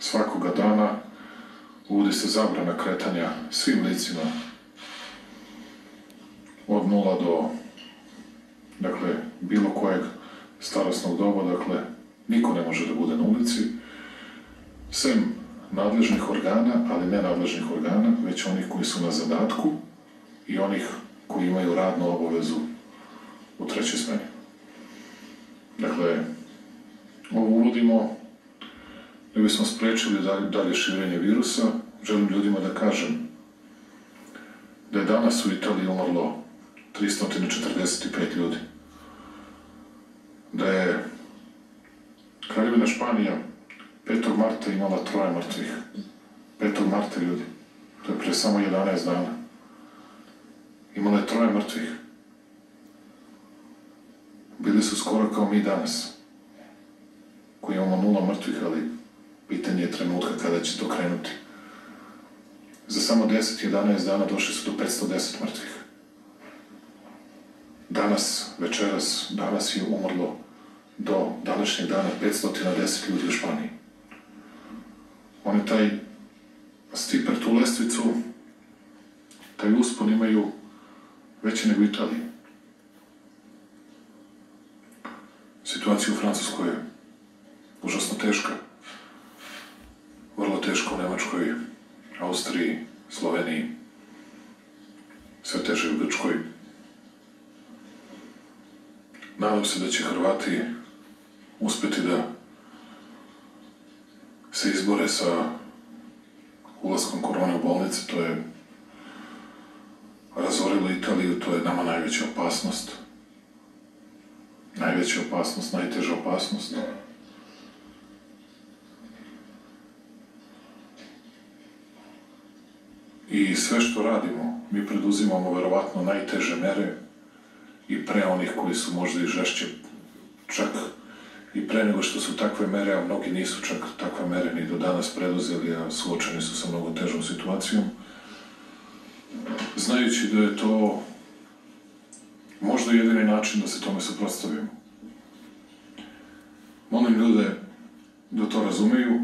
svakoga dana uvodi se zabrana kretanja svim licima od 0 do, dakle, bilo kojeg starosnog doba, dakle, niko ne može da bude na ulici, sem nadležnih organa, ali ne nadležnih organa, već onih koji su na zadatku i onih koji imaju radnu obavezu u trećoj smeni. Dakle, ovo uvodimo da bismo sprečili dalje širenje virusa. Želim ljudima da kažem da je danas u Italiji umrlo 345 ljudi. Da je Kraljevina Španija 5. marta imala 3 mrtvih. 5. marta, ljudi. To je pre samo 11 dana. Imala je 3 mrtvih. Bili su skoro kao mi danas, koji imamo 0 mrtvih, ali pitanje je trenutka kada će to krenuti. Za samo 10-11 dana došli su do 510 mrtvih. Danas, večeras, danas je umrlo do današnjeg dana 510 ljudi u Španiji. Oni taj stiper, tu lestvicu, taj uspon imaju veći nego Italiji. Situacija u Francuskoj je užasno teška. Vrlo teško u Nemačkoj, Austriji, Sloveniji, sve teže u Grčkoj. Nadam se da će Hrvati uspeti da se izbore sa ulaskom korone u bolnice. To je razorilo Italiju, to je nama najveća opasnost. Najveća opasnost, najteža opasnost. I sve što radimo, mi preduzimamo verovatno najteže mere i pre onih koji su možda i žešće, čak i pre nego što su takve mere, a mnogi nisu čak takve mere ni do danas preduzeli, a suočeni su sa mnogo težom situacijom, znajući da je to možda jedini način da se tome suprotstavimo. Molim ljude da to razumeju